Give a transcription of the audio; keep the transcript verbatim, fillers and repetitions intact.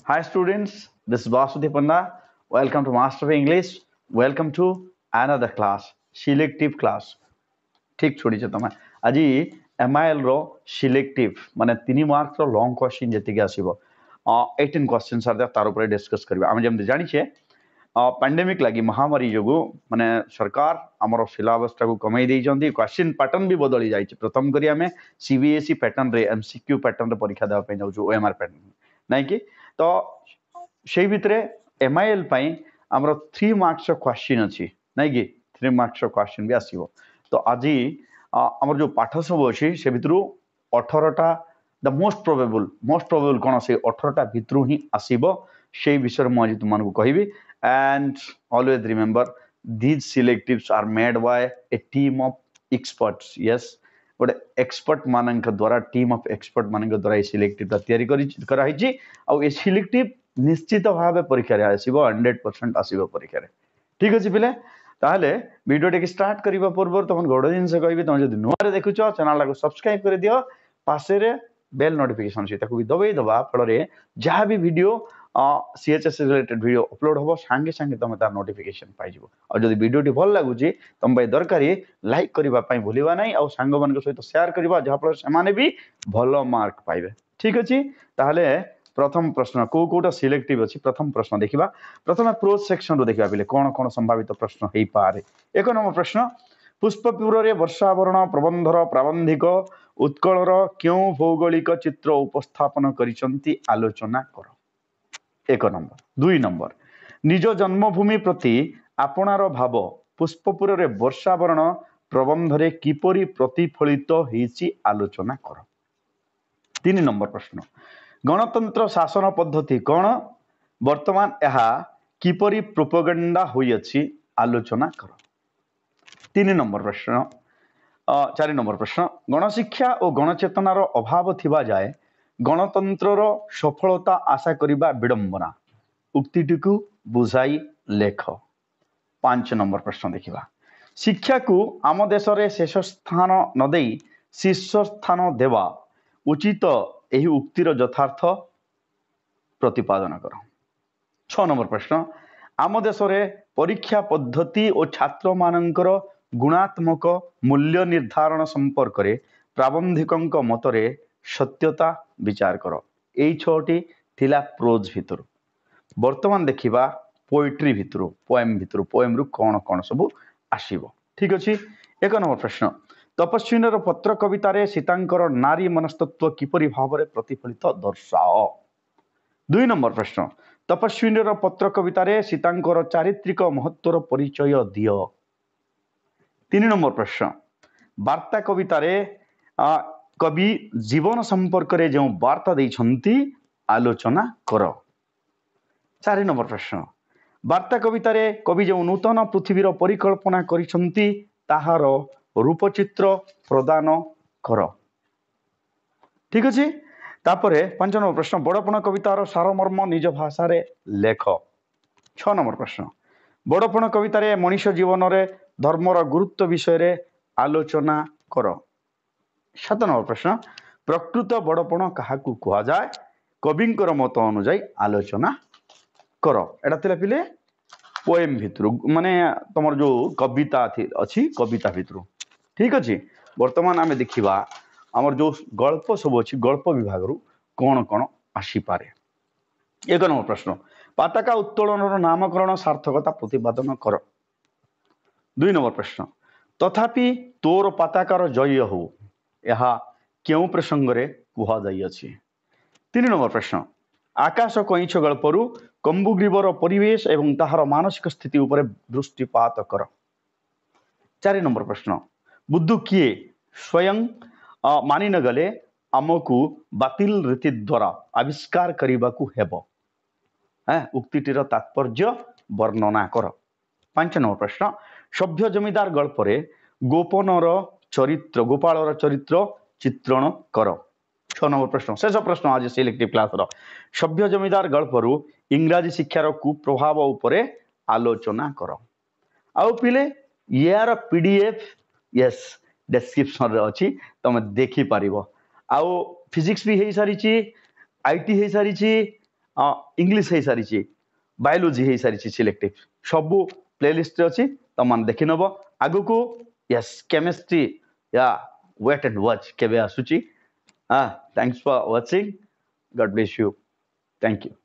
Hi students, this is Vasudhi Panda. Welcome to Master of English. Welcome to another class, selective class. ठीक छोड़ी तुम आज M I L रो selective माने तीन मार्क रो long question जति आसीबो अठारह क्वेश्चन आर तार ऊपर डिस्कस करबा हम जेम जानिछे पैंडेमिक लागि महामारी जोगु माने सरकार हमरो सिलेबस टाको कमै दै जंदी क्वेश्चन पैटर्न भी बदली जाई छै प्रथम करी हमें सीबीएसई पैटर्न रे एमसीक्यू पैटर्न रे परीक्षा देबा पे जाउ ओएमआर पैटर्न नै कि तो सेई भितरे एमआईएल पई हमरो तीन मार्क्स रो क्वेश्चन अछि नै कि तीन मार्क्स रो क्वेश्चन भी आसीबो तो आज आमर जो पाठ सब अच्छी से भितर अठारह टा the most probable most probable कौन से अठारह टा भितर ही आसीबो से विषय में आज तुमको कहबी and always remember these selectives are made by a team of experts yes गोटे एक्सपर्ट मान द्वारा टीम ऑफ एक्सपर्ट मान द्वारा सिलेक्टिव तैयारी कराई आ सिलेक्टिव निश्चित भाव परीक्षा आसो हंड्रेड परसेंट आसो परीक्षा ठीक अच्छे पिले ताहले वीडियो टे स्टार्ट करबा पूर्व तुम गोटे जिनस कहबी तुम जब नुआ देखुच चैनल को सब्सक्राइब कर दियो पासे रे बेल नोटिफिकेशन से ताकू दबाई दबा फल जहाँ भी video CHS related video upload हम सांगे सांगे तुम तार नोटिफिकेशन पाइबो और जब वीडियो टी भल लगुची तुम भाई दरकारी लाइक करने भूलवा ना और सांग मान सहित शेयर करवा जहाँफल से भी भल मार्क पाइबे ठीक अच्छे ताहले प्रथम प्रश्न को कोटा सिलेक्टिव अच्छी प्रथम प्रश्न देखा प्रथम प्रोज सेक्शन रो देखा कौन कौन संभावित प्रश्न हो पारे एक नंबर प्रश्न पुष्पपुर वर्षावरण प्रबंधर प्राबंधिक उत्कलर क्यों भौगोलिक चित्र उपस्थापन करिसंती आलोचना कर एक नंबर दुई नंबर निज जन्मभूमि प्रति आपणार भाव पुष्पपुर वर्षावरण प्रबंधरे किपरि प्रतिफलित होइछि आलोचना कर तीन नंबर प्रश्न गणतंत्र शासन पद्धति कौन वर्तमान यह किपरि प्रोपेगेंडा होइछि आलोचना कर तीन नंबर प्रश्न चार नंबर प्रश्न गणशिक्षा और गणचेतनार अभाव थिबा जाए गणतंत्रर सफलता आशा करिबा विडंबना उक्तिटिकु बुझाई लेख पांच नंबर प्रश्न देखिबा शिक्षा को आम देश रे शेष स्थान न देई शीर्ष स्थान देवा उचित एही उक्तिर यथार्थ प्रतिपादन कर छ नंबर प्रश्न आम देश रे परीक्षा पद्धति और छात्र मानकर गुणात्मक मूल्य निर्धारण संपर्क रे प्राबंधिकंक मतरे सत्यता विचार कर एई छटी थिला प्रोज भितर वर्तमान देखिबा पोएट्री भितर पोएम भितर पोएम रु कौन कौन सब आसीबो ठीक अछि एक नंबर प्रश्न तपस्विनीर पत्र कवितारे सीतांकर नारी मनस्तत्व किपरि भाव में प्रतिफलित दर्शाओ दुई नंबर प्रश्न तपस्विनीर पत्र कवितारे सीतांकर चारित्रिक महत्वर परिचय दियो तीन नंबर प्रश्न वार्ता कवितारे कवि जीवन संपर्क रे जो वार्ता देइछंती आलोचना कर चार नंबर प्रश्न वार्ता कवितारे कवि जो नूतन पृथ्वीर परिकल्पना करिछंती ताहार रूपचित्र प्रदान कर ठीक अच्छे तापरे पांच नंबर प्रश्न बड़पण कवितार सारमर्म निज भाषा रे लेख छ नंबर प्रश्न बड़पण कवितारे मनुष्य जीवन रे धर्मर गुरुत्व विषय रे आलोचना कर सात नंबर प्रश्न प्रकृत बड़पण काहाकू कुहा जाए कविंकर मत अनुजाई आलोचना कर एटा थिला पिले पोएम भितर माने तमर जो कविता अच्छी कविता भितर ठीक अच्छे वर्तमान आम देखा आमर जो गल्प सब अच्छी गल्प विभाग रु कौन कौन आसीपारे एक नंबर प्रश्न पताका उत्तोलन नामकरण सार्थकता प्रतिपादन कर दुई नंबर प्रश्न तथापि तोर पताकार जय हो यह क्यों प्रसंग रे कुहा जाई अछि तीन नंबर प्रश्न आकाश कईछ गल्परु कंबुग्रीवर परिवेश एवं ताहार मानसिक स्थिति उपर दृष्टिपात कर चार नंबर प्रश्न बुद्धू किए स्वयं मानि न गले आमको बातिल रीति द्वारा आविष्कार करने हेब उक्तिटीर तात्पर्य वर्णना कर पांच नंबर प्रश्न सभ्य जमीदार गल्परे गोपनर चरित्र गोपालर चरित्र चित्रण कर छ नंबर प्रश्न शेष प्रश्न आज सिलेक्टिव क्लास रो सभ्य जमीदार गल्परु इंग्राजी शिक्षार कुप्रभाव उपरे आलोचना कर आउ पिले यार पीडीएफ यस डिस्क्रिप्शन रे अछि तुम देखि पारिबो आउ फिजिक्स भी हे सारी आईटी हे सारी इंग्लिश हो सारी बायोलोजी हो सारी सिलेक्टिव सबू प्लेलिस्ट अच्छी तुम मैंने देखी नब आगु को यस केमिस्ट्री या वेट एंड वॉच केबे आसुची हाँ thanks for watching God bless you thank you